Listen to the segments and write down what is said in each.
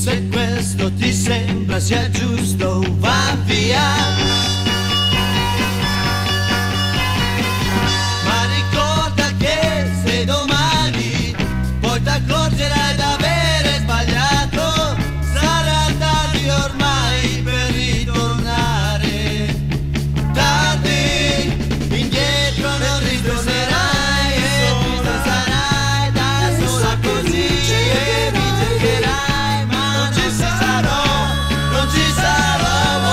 Se questo ti sembra sia giusto, va via. Ma ricorda che se domani poi t'accorgerai d'avere sbagliato, sarà tardi ormai per ritornare. Tardi, indietro non ritornerai e tu sarai da sola così e mi cercherai, ma non ci sarò, non ci sarò.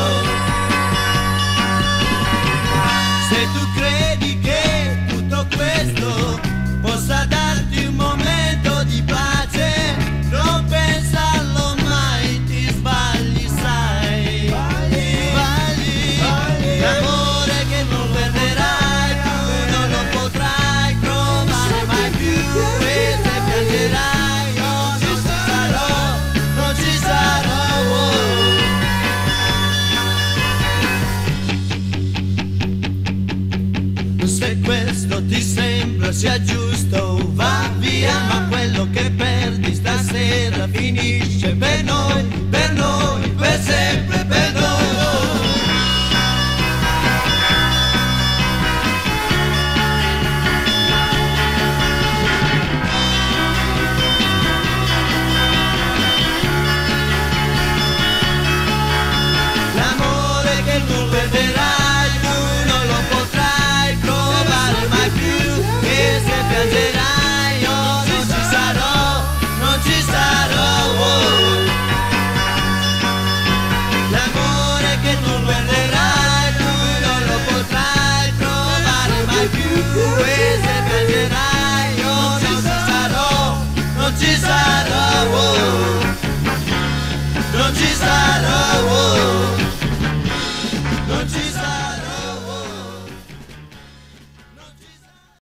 Se tu credi che tutto questo possa darti un momento di pace, non pensarlo mai, ti sbagli, sai. Sbagli, l'amore che non perderai, tu non lo potrai trovare mai più. E se piangerai, io non ci sarò, non ci sarò. Se questo ti sembra sia giusto, va via. Ma